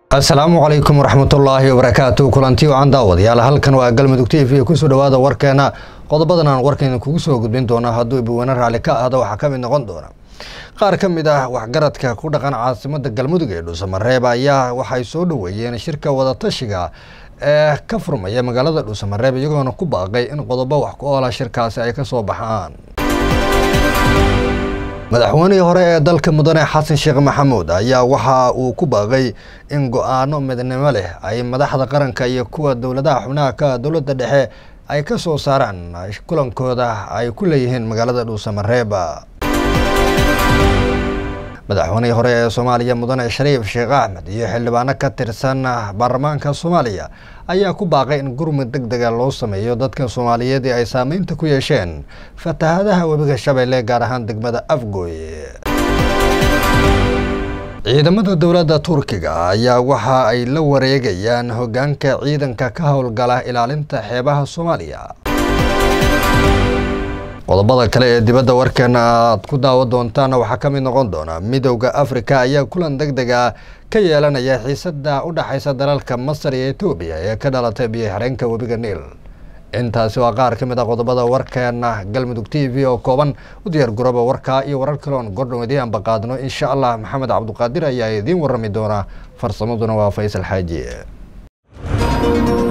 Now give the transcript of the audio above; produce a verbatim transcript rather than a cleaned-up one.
السلام عليكم ورحمة الله وبركاته. كلانتي وعن داود يا halkan waa galmudug T V ku soo dhawaada warkeena qodobadan aan warkeena kugu soo gudbin doona hadduu ibwana raali ka ahdo waxa ka mid noqon doona qaar ka mid ah waxgaradka ku dhaqan caasimada galmudug ee Dhuusamareeb ayaa waxay soo dhaweeyeen shirka wada tashiga ee ka furmaya magaalada Dhuusamareeb iyagoona ku baaqay in qodobo wax ku oola shirkaasi ay ka soo baxaan. madaxweynihii hore ee dalka mudane xasan sheekh maxamuud ayaa waxa uu ku baaqay in go'aano midnimo leh ay madaxda qaranka iyo kuwa dawladaha xubnaha ka dawladda dhexe ay ka soo saaraan kulankooda ay ku leeyihiin magaalada Dhuusamareeb. madaxweynihii hore ee Soomaaliya mudane Shariif Sheekh Axmed iyo xildhibaano ka tirsan baarlamaanka Soomaaliya ayaa ku baaqay in gurmad degdeg ah loo sameeyo dadka Soomaaliyeed ee ay saameynta ku yeesheen fatahaadaha webiga Shabeelle gaar ahaan degmada Afgoy. ciidamada dawladda Turkiga ayaa waxa ay la wareegayaan hoggaanka ciidanka ka howlgala ilaalinta xeebaha Soomaaliya. qodobada kale ee dibadda warkeena aad ku daawo doontaan waxa ka mid noqon doona midowga Afrika ayaa kulan degdeg ah ka yeelanaya xiisadda u dhaxaysa dalalka Masar iyo Itoobiya ee ka dhalatay biyo xireenka webiga Niil. intaasi waa qaar ka mid ah qodobada warkeena galmudug T V oo kooban u diyaar garooba warka iyo warar kale oo gordon idin baqaadno insha Allah. Maxamed Cabduqaadir ayaa idin warami doona, farsamaduna waa Faysal Xaaji.